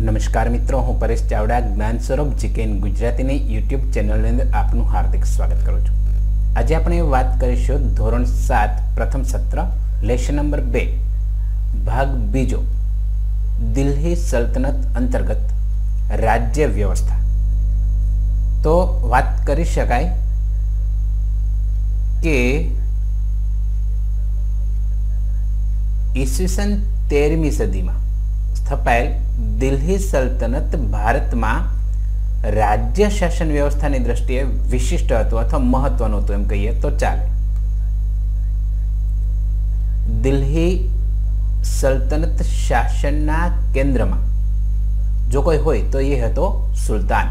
નમસ્કાર મિત્રો, હું પરેશ ચાવડા જ્ઞાન સ્વરૂપ જીકે ગુજરાતીની યુટ્યુબ ચેનલની અંદર આપનું હાર્દિક સ્વાગત કરું છું। આજે આપણે વાત કરીશું ધોરણ 7 પ્રથમ સત્ર લેશન નંબર 2 ભાગ બીજો દિલ્હી સલ્તનત અંતર્ગત રાજ્ય વ્યવસ્થા। તો વાત કરી શકાય કે ઈસવીસન 13મી સદીમાં સ્થપાયેલ દિલ્હી સલ્તનત ભારતમાં રાજ્ય શાસન વ્યવસ્થાની દ્રષ્ટિએ વિશિષ્ટ હતું અથવા મહત્વનું હતું એમ કહીએ તો ચાલે। દિલ્હી સલ્તનત શાસનના કેન્દ્રમાં જો કોઈ હોય તો એ હતો સુલતાન,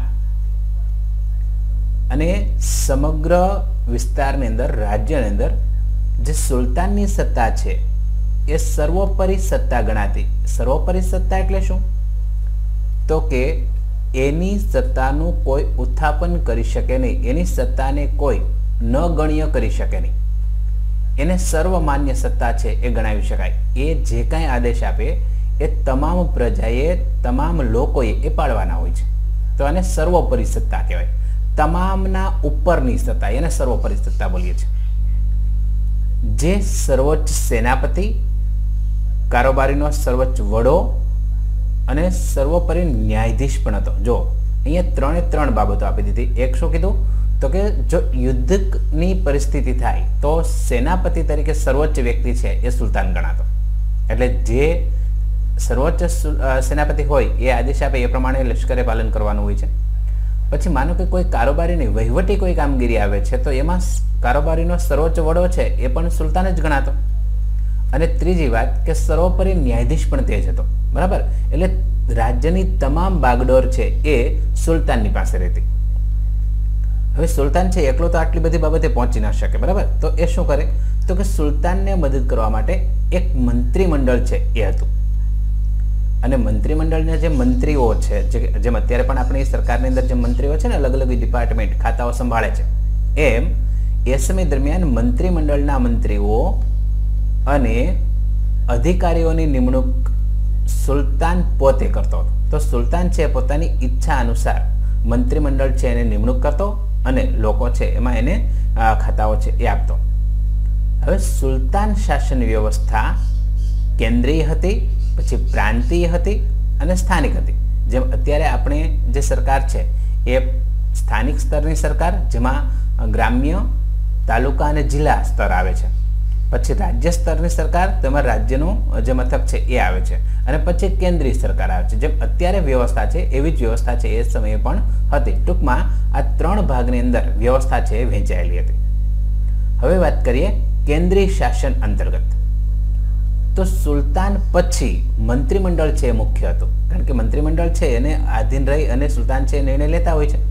અને સમગ્ર વિસ્તારની અંદર રાજ્યની અંદર જે સુલતાનની સત્તા છે એ સર્વોપરી સત્તા ગણાતી। સર્વોપરી સત્તા એટલે શું? તો કે એની સત્તાનું કોઈ ઉત્થાપન કરી શકે નહીં, એની સત્તાને કોઈ ન ગણ્ય કરી શકે નહીં, એને સર્વમાન્ય સત્તા છે એ ગણાવી શકાય। એ જે કાંઈ આદેશ આપે એ તમામ પ્રજાએ, તમામ લોકોએ એ પાળવાના હોય છે, તો આને સર્વોપરી સત્તા કહેવાય। તમામના ઉપરની સત્તા, એને સર્વોપરી સત્તા બોલીએ છીએ। જે સર્વોચ્ચ સેનાપતિ, કારોબારીનો સર્વોચ્ચ વડો અને સર્વોપરી ન્યાયાધીશ પણ હતો। જો અહીંયા ત્રણ બાબતો આપી દીધી। એક શું કીધું? તો કે જો યુદ્ધની પરિસ્થિતિ થાય તો સેનાપતિ તરીકે સર્વોચ્ચ વ્યક્તિ છે એ સુલતાન ગણાતો, એટલે જે સર્વોચ્ચ સેનાપતિ હોય એ આદેશ આપે એ પ્રમાણે લશ્કરે પાલન કરવાનું હોય છે। પછી માનો કે કોઈ કારોબારીની વહીવટી કોઈ કામગીરી આવે છે તો એમાં કારોબારીનો સર્વોચ્ચ વડો છે એ પણ સુલતાન જ ગણાતો। અને ત્રીજી વાત કે સર્વોપરી ન્યાયાધીશ પણ તે જ હતો, બરાબર? એટલે રાજ્યની તમામ બાગડોર છે એ સુલતાનની પાસે રહેતી। હવે સુલતાન છે એકલો તો આટલી બધી બાબતે પહોંચી ન શકે, બરાબર? તો એ શું કરે? તો કે સુલતાનને મદદ કરવા માટે એક મંત્રીમંડળ છે એ હતું, અને મંત્રીમંડળના જે મંત્રીઓ છે, જેમ અત્યારે પણ આપણી સરકારની અંદર જે મંત્રીઓ છે ને, અલગ અલગ ડિપાર્ટમેન્ટ ખાતાઓ સંભાળે છે, એમ એ સમય દરમિયાન મંત્રીમંડળના મંત્રીઓ અને અધિકારીઓની નિમણૂક સુલતાન પોતે કરતો હતો। તો સુલતાન છે પોતાની ઈચ્છા અનુસાર મંત્રીમંડળ છે એને નિમણૂક કરતો અને લોકો છે એમાં એને ખાતાઓ છે એ આપતો। હવે સુલતાન શાસન વ્યવસ્થા કેન્દ્રીય હતી, પછી પ્રાંતીય હતી અને સ્થાનિક હતી। જેમ અત્યારે આપણે જે સરકાર છે એ સ્થાનિક સ્તરની સરકાર, જેમાં ગ્રામ્ય, તાલુકા અને જિલ્લા સ્તર આવે છે, પછી રાજ્ય સ્તરની સરકાર, તેમાં રાજ્યનું જે મથક છે એ આવે છે, અને પછી કેન્દ્રીય સરકાર આવે છે। જેમ અત્યારે વ્યવસ્થા છે એવી જ વ્યવસ્થા છે એ સમયે પણ હતી। ટૂંકમાં આ ત્રણ ભાગની અંદર વ્યવસ્થા છે એ વહેંચાયેલી હતી। હવે વાત કરીએ કેન્દ્રીય શાસન અંતર્ગત। તો સુલતાન પછી મંત્રીમંડળ છે એ મુખ્ય હતું, કારણ કે મંત્રીમંડળ છે એને આધીન રહી અને સુલતાન છે નિર્ણય લેતા હોય છે।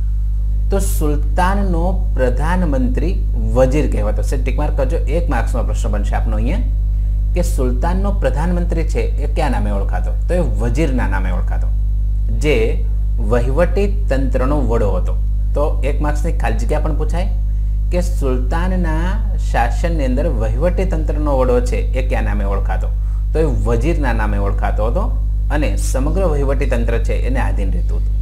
તો સુલતાનનો પ્રધાનમંત્રી વજીર કહેવાતો છે। ટીક માર્ક કરજો, 1 માર્ક્સનો પ્રશ્ન બનશે આપનો અહીંયા કે સુલતાનનો પ્રધાનમંત્રી છે એ કયા નામે ઓળખાતો? તો એ વજીરના નામે ઓળખાતો, જે વહીવટી તંત્રનો વડો હતો। તો 1 માર્ક્સની ખાલી જગ્યા પણ પૂછાય કે સુલતાનના શાસનની અંદર વહીવટી તંત્રનો વડો છે એ કયા નામે ઓળખાતો? તો એ વજીરના નામે ઓળખાતો હતો, અને સમગ્ર વહીવટી તંત્ર છે એને આધીન રહેતું હતું।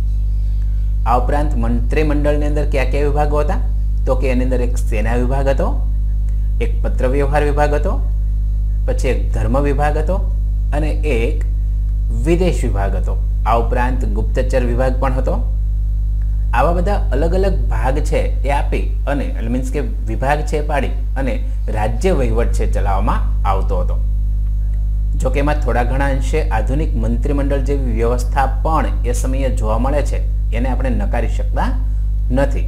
આ ઉપરાંત મંત્રીમંડળની અંદર કયા કયા વિભાગો હતા? તો કે એની અંદર એક સેના વિભાગ હતો, એક પત્ર વ્યવહાર વિભાગ હતો, પછી એક ધર્મ વિભાગ હતો, અને એક વિદેશ વિભાગ હતો। આ ઉપરાંત ગુપ્તચર વિભાગ પણ હતો। આવા બધા અલગ અલગ ભાગ છે એ આપી અને મીન્સ કે વિભાગ છે પાડી અને રાજ્ય વહીવટ છે ચલાવવામાં આવતો હતો। જો કે એમાં થોડા ઘણા અંશે આધુનિક મંત્રીમંડળ જેવી વ્યવસ્થા પણ એ સમયે જોવા મળે છે, એને આપણે નકારી શકતા નથી।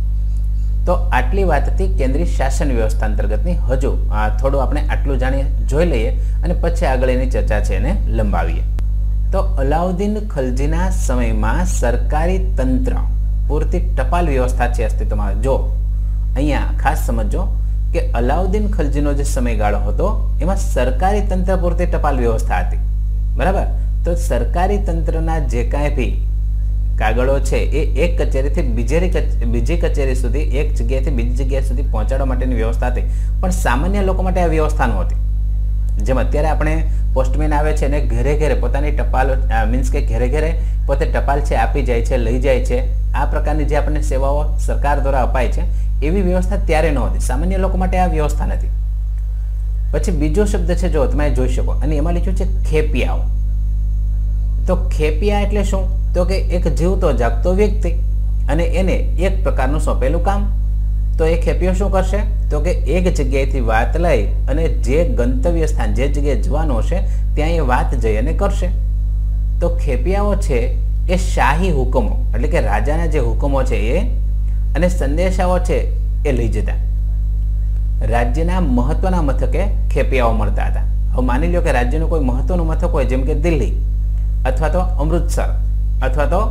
તો આટલી વાત હતી કેન્દ્રીય શાસન વ્યવસ્થા અંતર્ગતની। હજુ થોડું આપણે આટલું જોઈ લઈએ અને પછી આગળ એની ચર્ચા છે એને લંબાવીએ। તો અલાઉદ્દીન ખલજીના સમયમાં સરકારી તંત્ર પૂરતી ટપાલ વ્યવસ્થા છે અસ્તિત્વમાં। જો અહીંયા ખાસ સમજો કે અલાઉદ્દીન ખલજીનો જે સમયગાળો હતો એમાં સરકારી તંત્ર પૂરતી ટપાલ વ્યવસ્થા હતી, બરાબર? તો સરકારી તંત્રના જે કાંઈ બી કાગળો છે એ એક કચેરીથી બીજી કચેરી સુધી, એક જગ્યાએથી બીજી જગ્યા સુધી પહોંચાડવા માટેની વ્યવસ્થા હતી, પણ સામાન્ય લોકો માટે આ વ્યવસ્થા નહોતી। જેમ અત્યારે આપણે પોસ્ટમેન આવે છે અને ઘરે ઘરે પોતાની ટપાલ મીન્સ કે ઘરે ઘરે પોતે ટપાલ છે આપી જાય છે, લઈ જાય છે. આ પ્રકારની જે આપણને સેવાઓ સરકાર દ્વારા અપાય છે એવી વ્યવસ્થા ત્યારે નહોતી. સામાન્ય લોકો માટે આ વ્યવસ્થા નથી. પછી બીજો શબ્દ છે, જો તમે જોઈ શકો, અને એમાં લખ્યું છે ખેપિયાઓ. તો ખેપિયા એટલે શું? તો કે એક જીવતો જાગતો વ્યક્તિ અને એને એક પ્રકારનું સોંપેલું કામ. તો એ ખેપિયો શું કરશે? તો કે એક જગ્યાએથી વાત લઈ અને જે ગંતવ્ય સ્થાન, જે જગ્યાએ જવાનું હશે ત્યાં એ વાત જઈ અને કરશે. તો ખેપિયાઓ છે એ શાહી હુકમો એટલે કે રાજાના જે હુકમો છે એ અને સંદેશાઓ છે એ લઈ જતા. રાજ્યના મહત્વના મથકે ખેપિયાઓ મળતા હતા. હવે માની લો કે રાજ્યનું કોઈ મહત્વનું મથક હોય, જેમ કે દિલ્હી અથવા તો અમૃતસર અથવા તો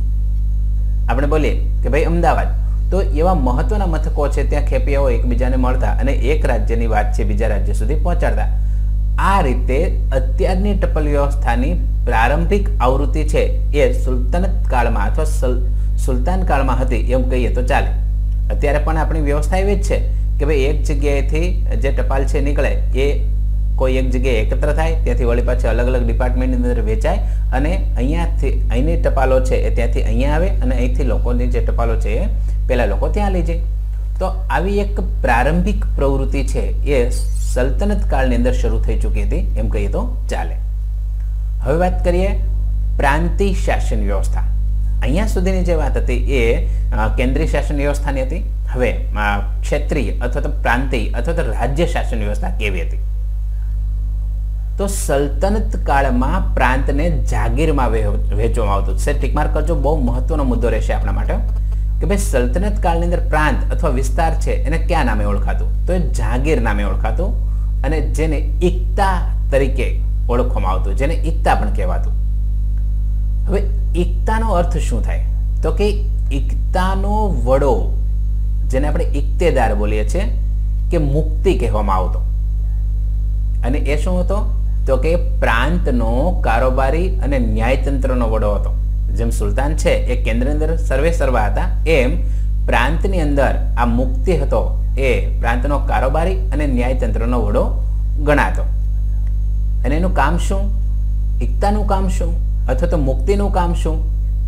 આપણે બોલીએ કે ભાઈ અમદાવાદ, તો એવા મહત્વના મથકો છે ત્યાં ખેપિયાઓ એકબીજાને મળતા અને એક રાજ્યની વાત છે બીજા રાજ્ય સુધી પહોંચાડતા. આ રીતે અત્યારની ટપાલ વ્યવસ્થાની પ્રારંભિક આવૃત્તિ છે એ સુલતાનત કાળમાં અથવા સુલતાન કાળમાં હતી એમ કહીએ તો ચાલે. અત્યારે પણ આપણી વ્યવસ્થા એવી જ છે કે ભાઈ એક જગ્યાએથી જે ટપાલ છે નીકળે એ કોઈ એક જગ્યાએ એકત્ર થાય, ત્યાંથી વળી પાછી અલગ અલગ ડિપાર્ટમેન્ટની અંદર વેચાય અને અહીંની ટપાલો છે એ ત્યાંથી અહીંયા આવે અને અહીંથી લોકોની જે ટપાલો છે એ પેલા લોકો ત્યાં લઈ જાય. તો આવી એક પ્રારંભિક પ્રવૃત્તિ છે એ સલ્તનત કાળની અંદર શરૂ થઈ ચૂકી હતી એમ કહીએ તો ચાલે. હવે વાત કરીએ પ્રાંતીય શાસન વ્યવસ્થા. અહીંયા સુધીની જે વાત હતી એ કેન્દ્રીય શાસન વ્યવસ્થાની હતી. હવે ક્ષેત્રીય અથવા તો પ્રાંતીય અથવા તો રાજ્ય શાસન વ્યવસ્થા કેવી હતી? તો સલ્તનત કાળમાં પ્રાંતને જાગીરમાં વહેંચવામાં આવતું છે. ટીક માર્ક કરજો, બહુ મહત્વનો મુદ્દો રહેશે આપણા માટે કે ભાઈ સલ્તનત કાળની અંદર પ્રાંત અથવા વિસ્તાર છે એને કયા નામે ઓળખાતું? તો એ જાગીર નામે ઓળખાતું અને જેને ઇક્તા તરીકે ઓળખવામાં આવતું, જેને ઇક્તા પણ કહેવાતું. હવે ઇક્તાનો અર્થ શું થાય? તો કે ઇક્તાનો વડો, જેને આપણે ઇક્તેદાર બોલીએ છીએ, કે મુક્તિ કહેવામાં આવતો. અને એ શું હતો? તો કે પ્રાંતનો કારોબારી અને ન્યાયતંત્રનો વડો હતો. જેમ સુલતાન છે એ કેન્દ્રની અંદર સર્વે સર્વા હતા, એમ પ્રાંતની અંદર આ મુક્તિ હતો એ પ્રાંતનો કારોબારી અને ન્યાયતંત્રનો વડો ગણાતો. અને એનું કામ શું? ઇક્તાનું કામ શું અથવા તો મુક્તિનું કામ શું?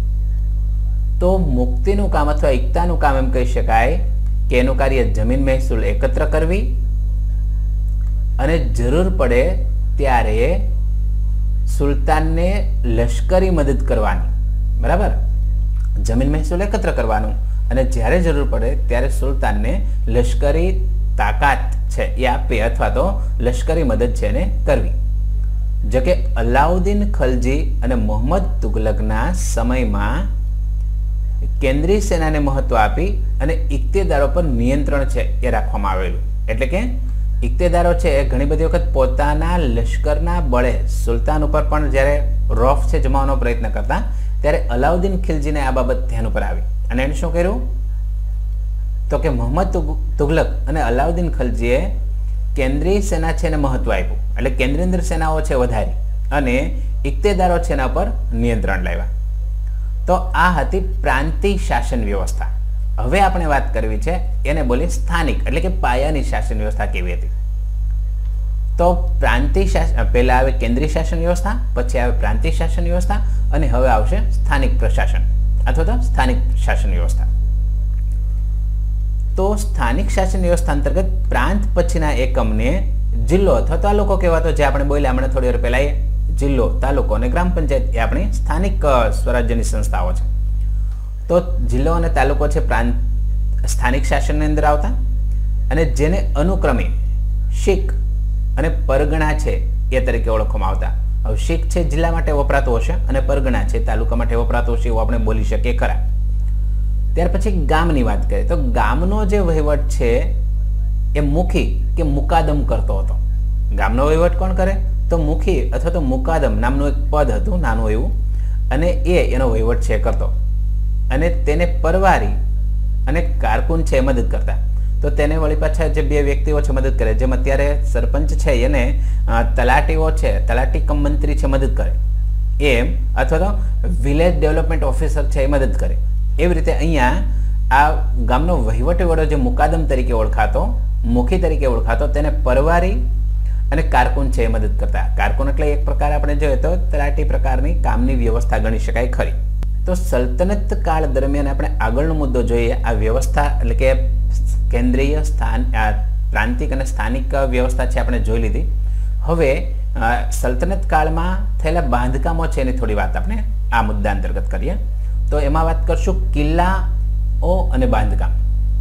તો મુક્તિનું કામ અથવા ઇક્તાનું કામ એમ કહી શકાય કે એનું કાર્ય જમીન મહેસૂલ એકત્ર કરવી અને જરૂર પડે ત્યારે સુલતાનને લશ્કરી મદદ કરવાની. બરાબર, જમીન મહેસૂલ એકત્ર કરવાનું અને જ્યારે જરૂર પડે ત્યારે સુલતાનને લશ્કરી તાકાત છે એ આપવી અથવા તો લશ્કરી મદદ છે એને કરવી. જો કે અલાઉદ્દીન ખલજી અને મોહમ્મદ તુગલકના સમયમાં કેન્દ્રીય સેનાને મહત્વ આપી અને ઇક્તેદારો પર નિયંત્રણ છે એ રાખવામાં આવેલું. એટલે કે ઇક્તેદારો છે એ ઘણી બધી વખત પોતાના લશ્કરના બળે સુલતાન ઉપર પણ જ્યારે રોફ છે જમાવવાનો પ્રયત્ન કરતા, ત્યારે અલાઉદ્દીન ખિલજીને આ બાબત ધ્યાન ઉપર આવી અને એને શું કર્યું? તો કે મોહમ્મદ તુગલક અને અલાઉદ્દીન ખલજીએ કેન્દ્રીય સેના છે એને મહત્વ આપ્યું. એટલે કેન્દ્રીય અંદર સેનાઓ છે વધારી અને ઇક્તેદારો છે એના પર નિયંત્રણ લાવ્યા. તો આ હતી પ્રાંતીય શાસન વ્યવસ્થા. હવે આપણે વાત કરવી છે એને બોલી સ્થાનિક એટલે કે પાયાની શાસન વ્યવસ્થા કેવી હતી. તો પ્રાંતીય શાસન પહેલા આવે કેન્દ્રીય શાસન વ્યવસ્થા, પછી આવે પ્રાંતીય શાસન વ્યવસ્થા અને હવે આવશે સ્થાનિક પ્રશાસન અથવા તો સ્થાનિક શાસન વ્યવસ્થા. તો સ્થાનિક શાસન વ્યવસ્થા અંતર્ગત પ્રાંત પછીના એકમને જિલ્લો અથવા તાલુકો કહેવાતો, જે આપણે બોલ્યા હમણાં થોડી વાર પહેલા, જિલ્લો, તાલુકો અને ગ્રામ પંચાયત એ આપણી સ્થાનિક સ્વરાજ્યની સંસ્થાઓ છે. તો જિલ્લો અને તાલુકો છે પ્રાંત સ્થાનિક શાસનની અંદર આવતા અને જેને અનુક્રમે શીખ અને પરગણા છે એ તરીકે ઓળખવામાં આવતા. હવે શીખ છે જિલ્લા માટે વપરાતો હશે અને પરગણા છે તાલુકા માટે વપરાતો હશે એવું આપણે બોલી શકીએ ખરા. ત્યાર પછી ગામની વાત કરીએ તો ગામનો જે વહીવટ છે એ મુખી કે મુકાદમ કરતો હતો. ગામનો વહીવટ કોણ કરે? તો મુખી અથવા તો મુકાદમ નામનું એક પદ હતું નાનું એવું, અને એનો વહીવટ છે કરતો અને તેને પરવારી અને કારકુન છે મદદ કરતા. તો તેને વળી પાછા જે બે વ્યક્તિઓ છે મદદ કરે, જેમ અત્યારે સરપંચ છે એને તલાટીઓ છે, તલાટી કમ મંત્રી છે મદદ કરે એમ, અથવા તો વિલેજ ડેવલપમેન્ટ ઓફિસર છે એ મદદ કરે. એવી રીતે અહીંયા આ ગામનો વહીવટી વડો જે મુકાદમ તરીકે ઓળખાતો, મુખી તરીકે ઓળખાતો, તેને પરવારી અને કારકુન છે એ મદદ કરતા. કારકુન એટલે એક પ્રકાર આપણે જોઈએ તો તલાટી પ્રકારની કામની વ્યવસ્થા ગણી શકાય ખરી. તો સલ્તનત કાળ દરમિયાન આપણે આગળનો મુદ્દો જોઈએ. આ વ્યવસ્થા એટલે કે કેન્દ્રીય પ્રાંતિક અને સ્થાનિક વ્યવસ્થા છે આપણે જોઈ લીધી. હવે સલ્તનત કાળમાં થયેલા બાંધકામો છે એની થોડી વાત આપણે આ મુદ્દા અંતર્ગત કરીએ. તો એમાં વાત કરશું કિલ્લાઓ અને બાંધકામ.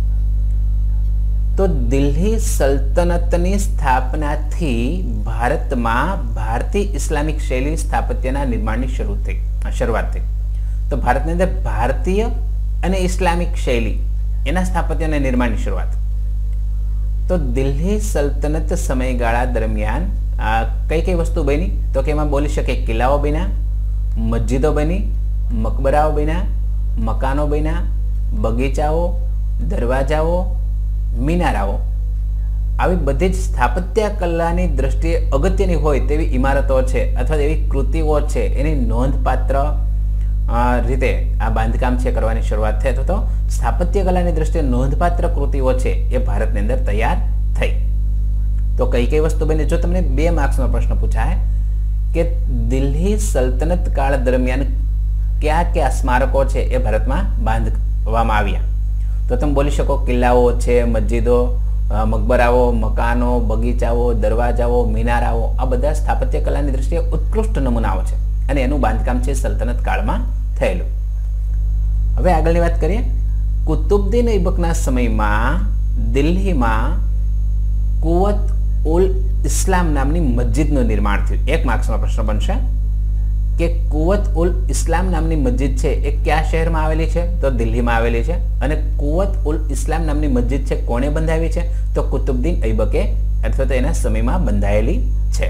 તો દિલ્હી સલ્તનતની સ્થાપનાથી ભારતમાં ભારતીય ઇસ્લામિક શૈલી સ્થાપત્યના નિર્માણની શરૂઆત થઈ. તો ભારતની અંદર ભારતીય અને ઇસ્લામિક શૈલી એના સ્થાપત્યના નિર્માણની શરૂઆત. તો દિલ્હી સલ્તનત સમયગાળા દરમિયાન કઈ કઈ વસ્તુ બની? તો કે એમાં બોલી શકે કિલ્લાઓ બન્યા, મસ્જિદો બની, મકબરાઓ બન્યા, મકાનો બન્યા, બગીચાઓ, દરવાજાઓ, મિનારાઓ. આવી બધી જ સ્થાપત્ય કલાની દ્રષ્ટિએ અગત્યની હોય તેવી ઇમારતો છે અથવા એવી કૃતિઓ છે એની નોંધપાત્ર રીતે આ બાંધકામ છે કરવાની શરૂઆત થઈ. અથવા તો સ્થાપત્ય કલાની દ્રષ્ટિએ નોંધપાત્ર કૃતિઓ છે એ ભારતની અંદર તૈયાર થઈ. તો કઈ કઈ વસ્તુ બની? જો તમને 2 માર્ક્સનો પ્રશ્ન પૂછાય કે દિલ્હી સલ્તનત કાળ દરમિયાન કયા કયા સ્મારકો છે એ ભારતમાં બાંધવામાં આવ્યા, તો તમે બોલી શકો કિલ્લાઓ છે, મસ્જિદો, મકબરાઓ, મકાનો, બગીચાઓ, દરવાજાઓ, મિનારાઓ. આ બધા સ્થાપત્ય કલાની દ્રષ્ટિએ ઉત્કૃષ્ટ નમૂનાઓ છે અને એનું બાંધકામ છે સલ્તનત કાળમાં થયેલું. હવે આગળની વાત કરીએ. કુતુબુદ્દીન ઐબકના સમયમાં દિલ્હીમાં કુવત ઉલ ઇસ્લામ નામની મસ્જિદનું નિર્માણ થયું. 1 માર્ક્સનો પ્રશ્ન બનશે કે કુવત ઉલ ઇસ્લામ નામની મસ્જિદ છે એ કયા શહેરમાં આવેલી છે? તો દિલ્હીમાં આવેલી છે. અને કુવત ઉલ ઇસ્લામ નામની મસ્જિદ છે કોણે બંધાવી છે? તો કુતુબુદ્દીન ઐબકે અથવા તો એના સમયમાં બંધાયેલી છે.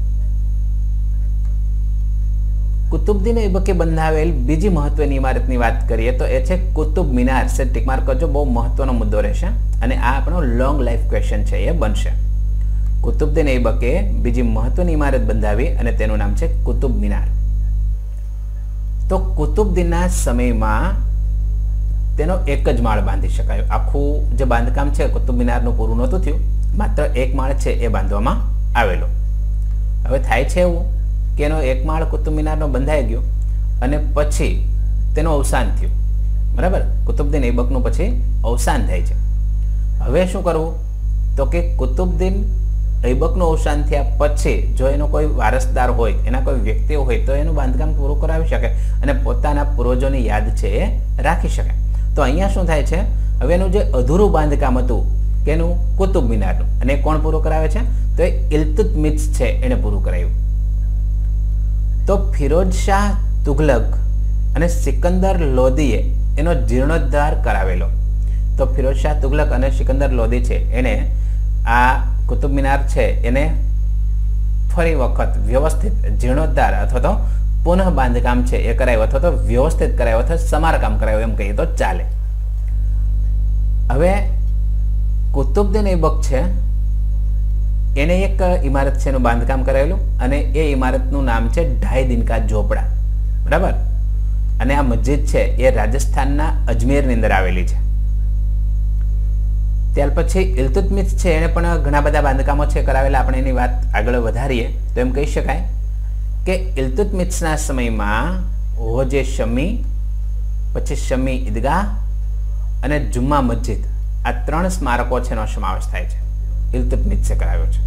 કુતુબુદ્દીન ઐબકે બંધાવેલ બીજી મહત્વની ઇમારતની વાત કરીએ તો એ છે કુતુબ મિનાર. છે ટીક માર્ક કરજો, બહુ મહત્વનો મુદ્દો રહેશે અને આ આપણો લોંગ લાઈફ ક્વેશ્ચન છે એ બનશે. કુતુબુદ્દીન ઐબકે બીજી મહત્વની ઇમારત બંધાવી અને તેનું નામ છે કુતુબ મિનાર. તો કુતુબુદ્દીનના સમયમાં તેનો એક જ માળ બાંધી શકાયો. આખું જે બાંધકામ છે કુતુબ મિનારનું પૂરું નહોતું થયું, માત્ર એક માળ છે એ બાંધવામાં આવેલો. હવે થાય છે એવું કે એનો એક માળ કુતુબ મિનારનો બંધાઈ ગયો અને પછી તેનું અવસાન થયું. બરાબર, કુતુબુદ્દીન ઐબકનું પછી અવસાન થાય છે. હવે શું કરવું? તો કે કુતુબુદ્દીન ઐબકનું અવસાન થયા પછી જો એનો કોઈ વારસદાર હોય, એના કોઈ વ્યક્તિઓ હોય તો એનું બાંધકામ પૂરું કરાવી શકે અને પોતાના પૂર્વજોની યાદ છે એ રાખી શકે. તો અહીંયા શું થાય છે? હવે એનું જે અધૂરું બાંધકામ હતું કેનું? કુતુબ મિનારનું. અને કોણ પૂરું કરાવે છે? તો એ ઇલ્તુત્મિશ છે એને પૂરું કરાવ્યું. તો ફિરોજ શાહ તુઘલક અને સિકંદર લોદીએ એનો જીર્ણોદ્ધાર કરાવેલો. તો ફિરોજ શાહ તુઘલક અને સિકંદર લોદી છે એને આ કુતુબ મિનાર છે એને ફરી વખત વ્યવસ્થિત જીર્ણોદ્ધાર અથવા તો પુનઃ બાંધકામ છે એ કરાવ્યું અથવા તો વ્યવસ્થિત કરાવ્યું અથવા સમારકામ કરાવ્યું એમ કહીએ તો ચાલે. હવે કુતુબુદ્દીન ઐબક છે એને એક ઇમારત છે એનું બાંધકામ કરાવેલું અને એ ઇમારતનું નામ છે ઢાઈ દિનકા ઝોપડા. બરાબર, અને આ મસ્જિદ છે એ રાજસ્થાનના અજમેરની અંદર આવેલી છે. ત્યાર પછી ઇલ્તુત્મિશ છે એને પણ ઘણા બધા બાંધકામો છે કરાવેલા. આપણે એની વાત આગળ વધારીએ તો એમ કહી શકાય કે ઇલ્તુત્મિશના સમયમાં હોજે શમી, પછી શમી ઈદગાહ અને જુમ્મા મસ્જિદ આ 3 સ્મારકો છે એનો સમાવેશ થાય છે. ઇલ્તુત્મિશે કરાવ્યો છે.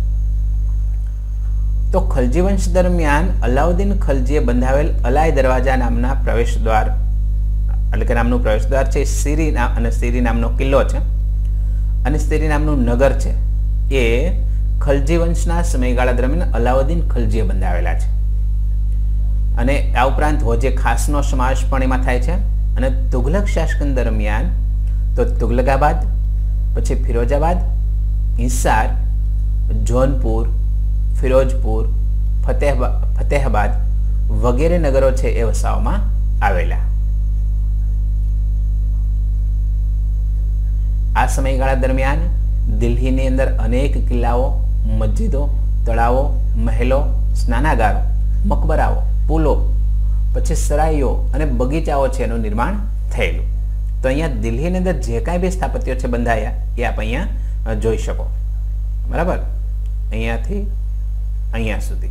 તો ખલજી વંશ દરમિયાન અલાઉદ્દીન ખલજીએ બંધાવેલ અલાય દરવાજા નામના પ્રવેશદ્વાર એટલે કે નામનું પ્રવેશદ્વાર છે સીરી અને સીરી નામનો કિલ્લો છે અને સીરી નામનું નગર છે એ ખલજી વંશના સમયગાળા દરમિયાન અલાઉદ્દીન ખલજીએ બંધાવેલા છે. અને આ ઉપરાંત હોજે ખાસનો સમાવેશ પણ એમાં થાય છે. અને તુઘલક શાસન દરમિયાન તો તુઘલકાબાદ, પછી ફિરોજાબાદ, હિસાર, જોનપુર, ફિરોજપુર, ફતેહાબાદ વગેરે નગરો છે એ વસાવવામાં આવેલા. આ સમયગાળા દરમિયાન દિલ્હીની અંદર અનેક કિલ્લાઓ, મસ્જિદો, તળાવો, મહેલો, સ્નાનાગારો, મકબરાઓ, પુલો, પછી સરાઈઓ અને બગીચાઓ છે એનું નિર્માણ થયેલું. તો અહીંયા દિલ્હીની અંદર જે કાંઈ બી સ્થાપત્યો છે બંધાયા એ આપ અહીંયા જોઈ શકો. બરાબર, અહીંયાથી અહીંયા સુધી.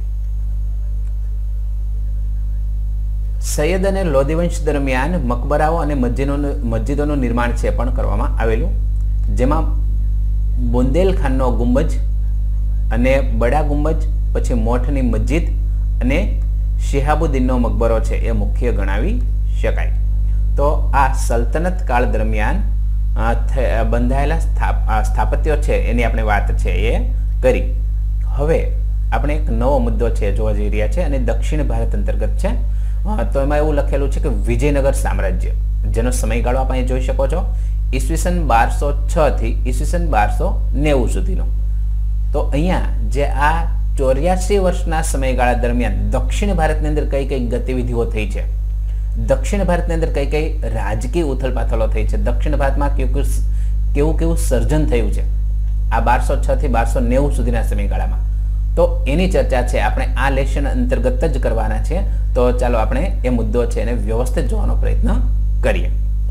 સૈયદ અને લોધી વંશ દરમિયાન મકબરાઓ અને મસ્જિદોનું નિર્માણ છે પણ કરવામાં આવેલું, જેમાં બુંદેલખાનનો ગુંબજ અને બડા ગુંબજ, પછી મોઠની મસ્જિદ અને શિહાબુદ્દીનનો મકબરો છે એ મુખ્ય ગણાવી શકાય. તો આ સલ્તનત કાળ દરમિયાન બંધાયેલા સ્થાપત્યો છે એની આપણે વાત છે એ કરી. હવે આપણે એક નવો મુદ્દો છે જોવા જઈ રહ્યા છે અને દક્ષિણ ભારત અંતર્ગત છે. તો એમાં એવું લખેલું છે કે વિજયનગર સામ્રાજ્ય, જેનો સમયગાળો આપણે જોઈ શકો છો ઈસવીસન 1206 થી ઈસવીસન 1290 સુધીનો. તો અહીંયા જે આ 84 વર્ષના સમયગાળા દરમિયાન દક્ષિણ ભારતની અંદર કઈ કઈ ગતિવિધિઓ થઈ છે, દક્ષિણ ભારતની અંદર કઈ કઈ રાજકીય ઉથલપાથલો થઈ છે, દક્ષિણ ભારતમાં કેવું કેવું સર્જન થયું છે આ 1206 થી 1290 સુધીના સમયગાળામાં, તો એની ચર્ચા છે આપણે આ લેશન અંતર્ગત જ કરવાના છે. તો ચાલો આપણે એ મુદ્દો છે એને વ્યવસ્થિત જોવાનો પ્રયત્ન કરીએ.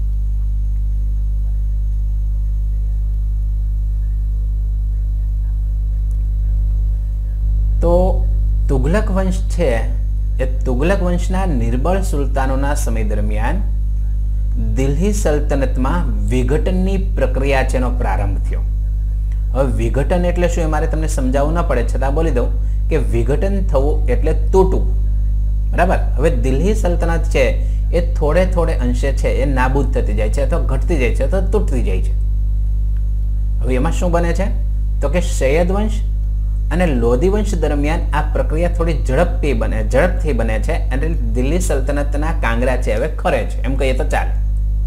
તો તુગલક વંશ છે એ તુગલક વંશના નિર્બળ સુલતાનોના સમય દરમિયાન દિલ્હી સલ્તનતમાં વિઘટનની પ્રક્રિયા છે એનો પ્રારંભ થયો. હવે વિઘટન એટલે શું એ મારે તમને સમજાવવું ન પડે, છતાં બોલી દઉં કે વિઘટન થવું એટલે તૂટવું. બરાબર. હવે દિલ્હી સલ્તનત છે એ થોડે થોડે અંશે છે એ નાબૂદ થતી જાય છે અથવા ઘટતી જાય છે અથવા તૂટતી જાય છે. હવે એમાં શું બને છે તો કે સૈયદ વંશ અને લોધી વંશ દરમિયાન આ પ્રક્રિયા થોડી ઝડપથી બને છે અને દિલ્હી સલ્તનતના કાંગરા છે હવે ખરે છે, એમ કહીએ તો ચાલે.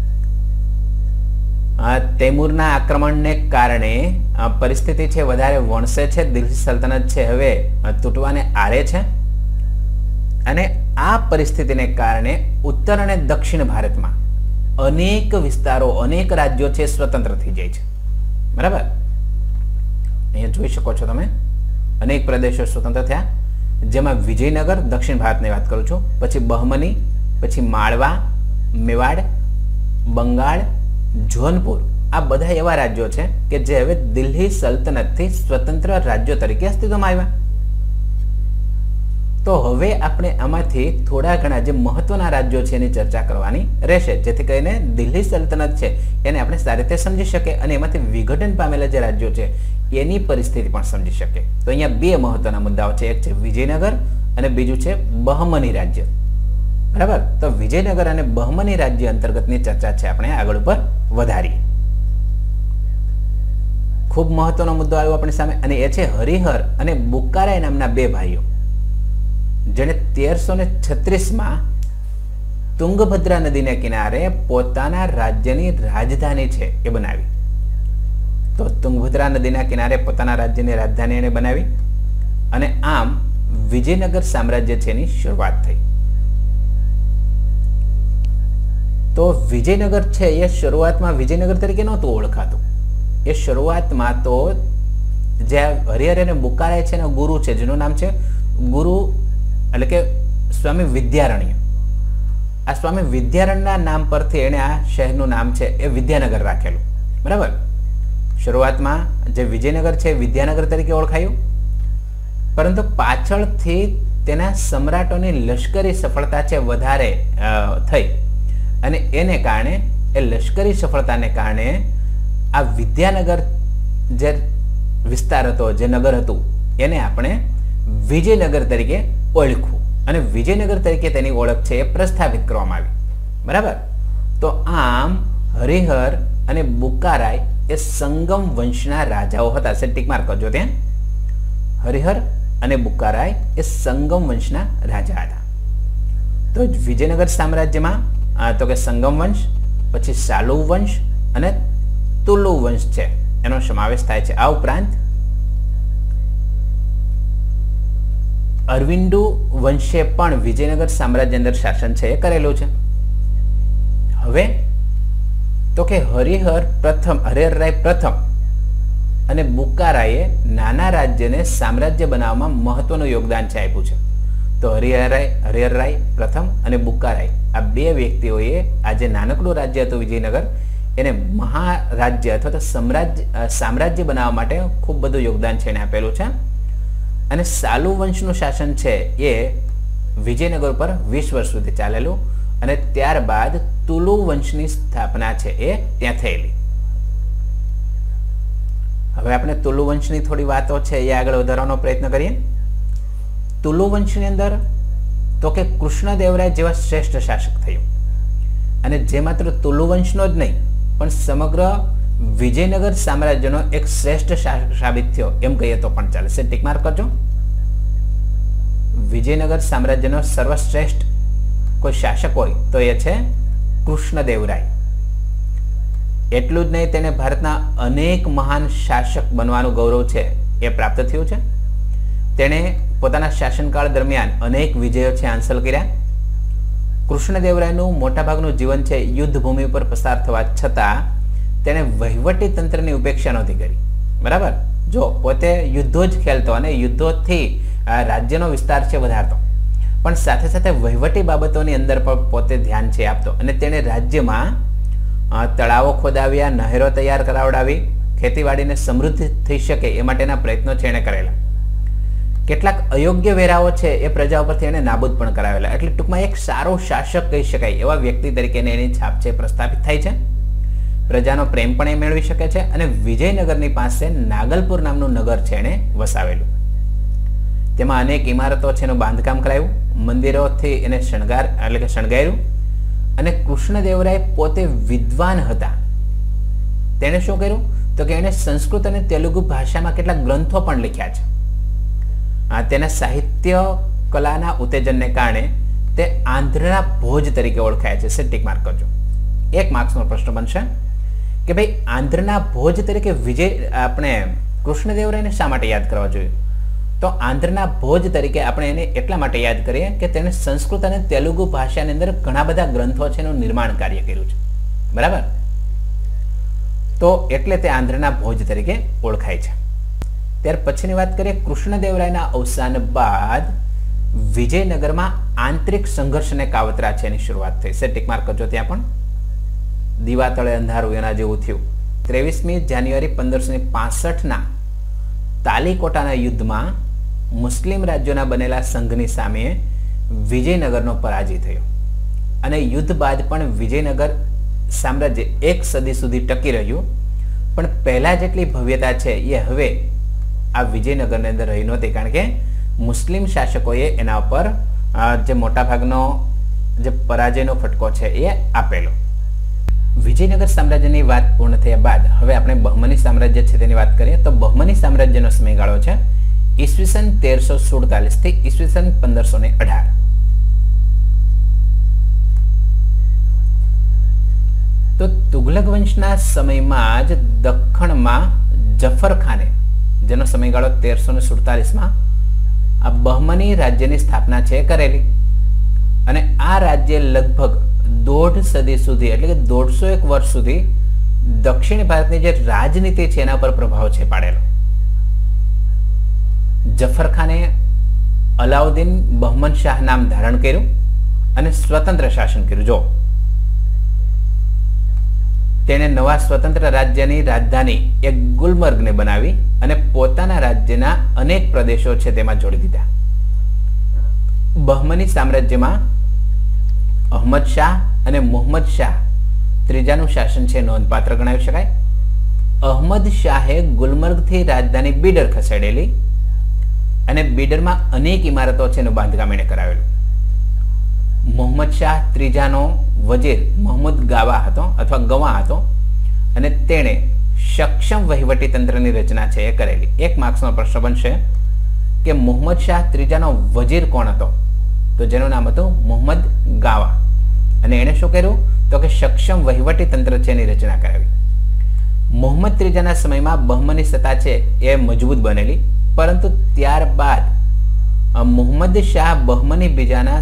તૈમૂરના આક્રમણને કારણે પરિસ્થિતિ છે વધારે વણસે છે, દિલ્હી સલ્તનત છે હવે તૂટવાને આરે છે અને આ પરિસ્થિતિને કારણે ઉત્તર અને દક્ષિણ ભારતમાં અનેક વિસ્તારો, અનેક રાજ્યો છે સ્વતંત્ર થઈ જાય છે. બરાબર. અહીંયા જોઈ શકો છો તમે અનેક પ્રદેશો સ્વતંત્ર થયા, જેમાં વિજયનગર દક્ષિણ ભારતની વાત કરું છું, પછી બહમની, પછી માળવા, મેવાડ, બંગાળ, જોનપુર, આ બધા એવા રાજ્યો છે કે જે હવે દિલ્હી સલ્તનતથી સ્વતંત્ર રાજ્યો તરીકે અસ્તિત્વમાં આવ્યા. તો હવે આપણે આમાંથી થોડા ઘણા જે મહત્વના રાજ્યો છે એની ચર્ચા કરવાની રહેશે, જેથી કરીને દિલ્હી સલ્તનત છે એને આપણે સારી રીતે સમજી શકીએ અને એમાંથી વિઘટન પામેલા જે રાજ્યો છે એની પરિસ્થિતિ પણ સમજી શકીએ. તો અહીંયા બે મહત્વના મુદ્દાઓ છે, એક છે વિજયનગર અને બીજું છે બહમની રાજ્ય. બરાબર. તો વિજયનગર અને બહમની રાજ્ય અંતર્ગતની ચર્ચા છે આપણે આગળ ઉપર વધારીએ. ખૂબ મહત્વનો મુદ્દો આવ્યો આપણી સામે અને એ છે હરિહર અને બુક્કારાય નામના બે ભાઈઓ, જેણે 1336માં તુંગભદ્રા નદીને કિનારે પોતાના રાજ્યની રાજધાની છે એ બનાવી. તો તુંગભદ્રા નદીના કિનારે પોતાના રાજ્યની રાજધાની એને બનાવી અને આમ વિજયનગર સામ્રાજ્ય છે એની શરૂઆત થઈ. તો વિજયનગર છે એ શરૂઆતમાં વિજયનગર તરીકે નહોતું ઓળખાતું. એ શરૂઆતમાં તો જે હરિહર અને બુક્કારાય છે એના ગુરુ છે, જેનું નામ છે ગુરુ એટલે કે સ્વામી વિદ્યારણ્ય. આ સ્વામી વિદ્યારણ્યના નામ પરથી એને આ શહેરનું નામ છે એ વિદ્યાનગર રાખેલું. બરાબર. શરૂઆતમાં જે વિજયનગર છે વિદ્યાનગર તરીકે ઓળખાયું, પરંતુ પાછળથી તેના સમ્રાટોની લશ્કરી સફળતા છે વધારે થઈ અને એને કારણે એ લશ્કરી સફળતાને કારણે આ વિદ્યાનગર જે વિસ્તાર હતો, જે નગર હતું, એને આપણે વિજયનગર તરીકે ઓળખવું અને વિજયનગર તરીકે તેની ઓળખ છે એ પ્રસ્થાપિત કરવામાં આવી. બરાબર. તો આમ હરિહર અને બુક્કારાય એ સંગમ વંશના રાજાઓ હતા. ટીક માર્ક કરજો ત્યાં. હરિહર અને બુક્કારાય એ સંગમ વંશના રાજા હતા. તો વિજયનગર સામ્રાજ્યમાં તો કે સંગમ વંશ, પછી સાલુ વંશ અને તુલુ વંશ છે એનો સમાવેશ થાય છે. આ ઉપરાંત અરવિંદુ વંશે પણ વિજયનગર સામ્રાજ્ય અંદર શાસન છે એ કરેલું છે. હવે તો કે હરિહરરાય પ્રથમ અને બુક્કારાયે નાના રાજ્યને સામ્રાજ્ય બનાવવામાં મહત્વનું યોગદાન છે આપ્યું છે. તો હરિહરરાય પ્રથમ અને બુક્કારાય આ બે વ્યક્તિઓએ આ જે નાનકડું રાજ્ય હતું વિજયનગર એને મહારાજ્ય અથવા તો સામ્રાજ્ય બનાવવા માટે ખૂબ બધું યોગદાન છે એને આપેલું છે. અને સાલુ વંશનું શાસન છે એ વિજયનગર પર 20 વર્ષ સુધી ચાલેલું અને ત્યારબાદ તુલુ વંશની સ્થાપના છે એ ત્યાં થયેલી. હવે આપણે તુલુ વંશની થોડી વાતો છે એ આગળ વધારવાનો પ્રયત્ન કરીએ. તુલુ વંશની અંદર તો કે કૃષ્ણદેવરાય જેવા શ્રેષ્ઠ શાસક થયો અને જે માત્ર તુલુ વંશનો જ નહીં પણ સમગ્ર વિજયનગર સામ્રાજ્યનો એક શ્રેષ્ઠ શાસક સાબિત થયો એમ કહીએ તો પણ ચાલે છે. ટીક માર્ક કરજો. વિજયનગર સામ્રાજ્યનો સર્વશ્રેષ્ઠ કોઈ શાસક હોય તો એ છે કૃષ્ણદેવરાય. એટલું જ નહીં, તેને ભારતના અનેક મહાન શાસક બનવાનું ગૌરવ છે એ પ્રાપ્ત થયું છે. તેણે પોતાના શાસનકાળ દરમિયાન અનેક વિજયો છે હાંસલ કર્યા. કૃષ્ણદેવરાયનું મોટાભાગનું જીવન છે યુદ્ધ ભૂમિ ઉપર પસાર થવા છતાં તેણે વહીવટી તંત્રની ઉપેક્ષા નહોતી કરી. બરાબર, જો પોતે યુદ્ધો જ ખેલતો અને યુદ્ધોથી રાજ્યનો વિસ્તાર છે વધારતો, પણ સાથે સાથે વહીવટી બાબતોની અંદર પણ પોતે ધ્યાન છે આપતો અને તેણે રાજ્યમાં તળાવો ખોદાવ્યા, નહેરો તૈયાર કરાવડાવી, ખેતીવાડીને સમૃદ્ધ થઈ શકે એ માટેના પ્રયત્નો છે એણે કરેલા. કેટલાક અયોગ્ય વેરાઓ છે એ પ્રજા ઉપરથી એને નાબૂદ પણ કરાવેલા. એટલે ટૂંકમાં એક સારો શાસક કહી શકાય એવા વ્યક્તિ તરીકે એની છાપ છે પ્રસ્થાપિત થાય છે. પ્રજાનો પ્રેમ પણ એ મેળવી શકે છે અને વિજયનગરની પાસે નાગલપુર નામનું નગર છે એણે વસાવેલું. તેમાં અનેક ઇમારતો છે એનું બાંધકામ કરાયું, મંદિરોથી એને શણગાર્યું અને કૃષ્ણદેવરાય પોતે વિદ્વાન હતા. તેણે શું કર્યું તો કે એણે સંસ્કૃત અને તેલુગુ ભાષામાં કેટલાક ગ્રંથો પણ લખ્યા છે. તેના સાહિત્ય કલાના ઉત્તેજનને કારણે તે આંધ્રના ભોજ તરીકે ઓળખાય છે. ટીક માર્ક કરજો. 1 માર્ક્સનો પ્રશ્ન બનશે કે ભાઈ આંધ્રના ભોજ તરીકે આપણે કૃષ્ણદેવરાયને શા માટે યાદ કરવા જોઈએ? તો આંધ્રના ભોજ તરીકે આપણે એને એટલા માટે યાદ કરીએ કે તેણે સંસ્કૃત અને તેલુગુ ભાષાની અંદર ઘણા બધા ગ્રંથો છે એનું નિર્માણ કાર્ય કર્યું છે. બરાબર, તો એટલે તે આંધ્રના ભોજ તરીકે ઓળખાય છે. ત્યાર પછીની વાત કરીએ, કૃષ્ણદેવરાયના અવસાન બાદ વિજયનગરમાં આંતરિક સંઘર્ષ અને કાવતરા છે એની શરૂઆત થઈ છે. ટીક માર્ક કરજો. ત્યાં પણ દીવા તળે અંધારું એના જેવું થયું. 23મી જાન્યુઆરી 1565ના તાલીકોટાના યુદ્ધમાં મુસ્લિમ રાજ્યોના બનેલા સંઘની સામે વિજયનગરનો પરાજય થયો અને યુદ્ધ બાદ પણ વિજયનગર સામ્રાજ્ય 1 સદી સુધી ટકી રહ્યું, પણ પહેલા જેટલી ભવ્યતા છે એ હવે આ વિજયનગરની અંદર રહી નહોતી, કારણ કે મુસ્લિમ શાસકોએ એના ઉપર જે મોટાભાગનો જે પરાજયનો ફટકો છે એ આપેલો. વિજયનગર સામ્રાજ્યની વાત પૂર્ણ થયા બાદ હવે આપણે બહમની સામ્રાજ્ય છે તેની વાત કરીએ. તો બહમની સામ્રાજ્યનો સમયગાળો છે ઈસવીસન 1347 થી ઈસવીસન 1518. તો તુગલક વંશના સમયમાં જ દખ્ખણમાં જફર ખાને, જેનો સમયગાળો 1347માં આ બહમની રાજ્યની સ્થાપના છે કરેલી અને આ રાજ્ય લગભગ 1.5 સદી સુધી એટલે કે 150 વર્ષ સુધી દક્ષિણ ભારતની જે રાજનીતિ છે એના પર પ્રભાવ છે પાડેલો. જફર ખાને અલાઉદ્દીન બહમન શાહ નામ ધારણ કર્યું અને સ્વતંત્ર શાસન કર્યું. જો તેણે નવા સ્વતંત્ર રાજ્યની રાજધાની એક ગુલમર્ગને બનાવી અને પોતાના રાજ્યના અનેક પ્રદેશો છે તેમાં જોડી દીધા. બહમની સામ્રાજ્યમાં અહમદ શાહ અને મોહમ્મદ શાહ ત્રીજાનું શાસન છે નોંધપાત્ર ગણાવી શકાય. અહમદ શાહે ગુલમર્ગથી રાજધાની બીડર ખસેડેલી અને બીડરમાં અનેક ઇમારતો છે એનું બાંધકામ એણે કરાવેલું. મોહમ્મદ શાહ ત્રીજાનો વજીર મોહમ્મદ ગાવા હતો અથવા ગવા હતો અને તેણે સક્ષમ વહીવટી તંત્રની રચના છે એ કરેલી. 1 માર્ક્સનો પ્રશ્ન બનશે કે મોહમ્મદ શાહ ત્રીજાનો વજીર કોણ હતો? તો જેનું નામ હતું મોહમ્મદ ગાવા અને એણે શું કર્યું તો કે સક્ષમ વહીવટી તંત્ર છે એની રચના કરાવી. મોહમ્મદ ત્રીજાના સમયમાં બહમની સત્તા છે એ મજબૂત બનેલી, પરંતુ ત્યારબાદ મોહમ્મદ શાહ બહમની બીજાના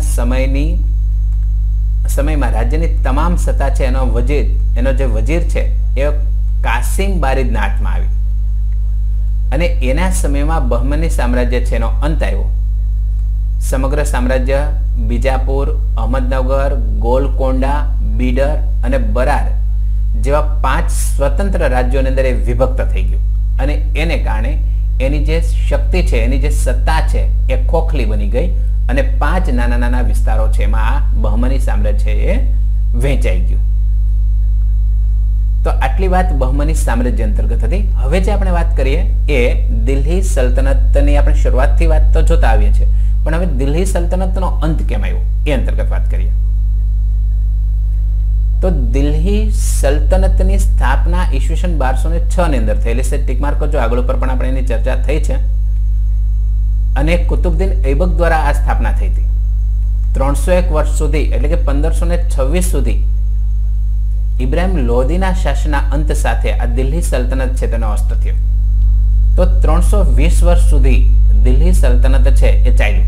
સમયમાં રાજ્યની તમામ સત્તા છે એનો જે વજીર છે એ કાસિમ બારીદના હાથમાં આવી અને એના સમયમાં બહમની સામ્રાજ્ય છે એનો અંત આવ્યો. સમગ્ર સામ્રાજ્ય બીજાપુર, અહમદનગર, ગોલકોંડા, બીડર અને બરાર જેવા 5 સ્વતંત્ર રાજ્યોની અંદર વિભક્ત થઈ ગયું અને એને કારણે એની જે શક્તિ છે, એની જે સત્તા છે એ ખોખલી બની ગઈ અને 5 નાના નાના વિસ્તારો છે એમાં આ બહમની સામ્રાજ્ય એ વહેંચાઈ ગયું. તો આટલી વાત બહમની સામ્રાજ્ય અંતર્ગત હતી. હવે જે આપણે વાત કરીએ એ દિલ્હી સલ્તનતની આપણે શરૂઆતથી વાત તો જોતા આવીએ છીએ, પણ હવે દિલ્હી સલ્તનતનો અંત કેમ આવ્યો એ અંતર્ગત વાત કરીએ. તો દિલ્હી સલ્તનતની સ્થાપના ઈસવીસન 1206 ની અંદર થયેલી છે. ટીક માર્ક કરજો, આગળ ઉપર પણ આપણે એની ચર્ચા થઈ છે. અને કુતુબુદ્દીન ઐબક દ્વારા આ સ્થાપના થઈ હતી. 301 વર્ષ સુધી એટલે કે 1526 સુધી ઇબ્રાહિમ લોધીના શાસનના અંત સાથે આ દિલ્હી સલ્તનત છે તેનો અસ્ત થયો. તો 320 વર્ષ સુધી દિલ્હી સલ્તનત છે એ ચાલ્યું.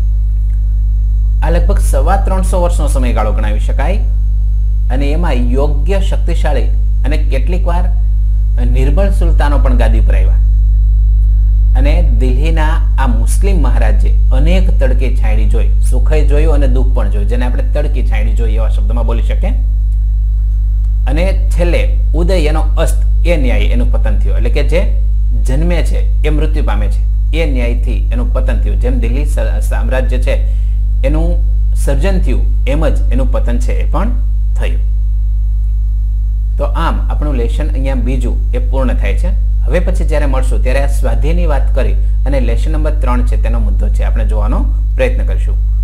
આ લગભગ 325 વર્ષનો સમયગાળો ગણાવી શકાય. અને એમાં યોગ્ય, શક્તિશાળી અને કેટલીક વાર નિર્બળ સુલતાનો પણ ગાદી પર આવ્યા. અને દિલ્હીના આ મુસ્લિમ મહારાજે અનેક તડકી છાંયડી જોઈ, સુખય જોયું અને દુઃખ પણ જોયું, જેને આપણે તડકી છાંયડી જોઈ એવા શબ્દમાં બોલી શકીએ. અને છેલ્લે ઉદય એનો અસ્ત એ ન્યાય એનું પતન થયું. એટલે કે જે જન્મે છે એ મૃત્યુ પામે છે, એ ન્યાયથી એનું પતન થયું. જેમ દિલ્હી સામ્રાજ્ય છે એનું સર્જન થયું એમ જ એનું પતન છે એ પણ થયું. તો આમ આપણું લેશન અહીંયા બીજું એ પૂર્ણ થાય છે. હવે પછી જ્યારે મળશું ત્યારે આ સ્વાધ્યાયની વાત કરી અને લેશન નંબર 3 છે તેનો મુદ્દો છે આપણે જોવાનો પ્રયત્ન કરીશું.